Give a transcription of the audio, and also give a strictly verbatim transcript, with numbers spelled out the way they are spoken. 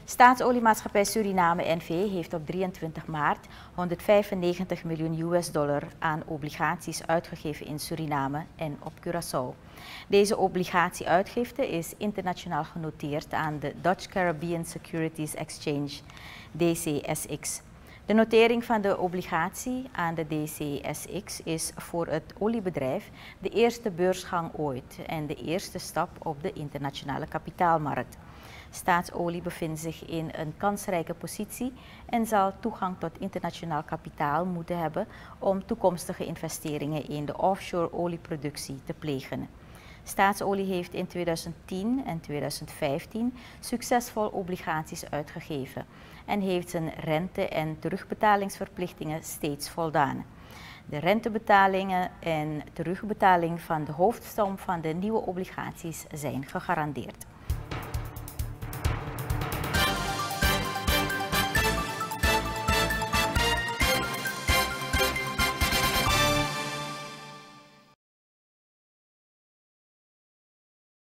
Staatsoliemaatschappij Suriname N V heeft op drieëntwintig maart honderdvijfennegentig miljoen U S dollar aan obligaties uitgegeven in Suriname en op Curaçao. Deze obligatieuitgifte is internationaal genoteerd aan de Dutch Caribbean Securities Exchange, D C S X. De notering van de obligatie aan de D C S X is voor het oliebedrijf de eerste beursgang ooit en de eerste stap op de internationale kapitaalmarkt. Staatsolie bevindt zich in een kansrijke positie en zal toegang tot internationaal kapitaal moeten hebben om toekomstige investeringen in de offshore olieproductie te plegen. Staatsolie heeft in tweeduizend tien en tweeduizend vijftien succesvol obligaties uitgegeven en heeft zijn rente- en terugbetalingsverplichtingen steeds voldaan. De rentebetalingen en terugbetaling van de hoofdsom van de nieuwe obligaties zijn gegarandeerd.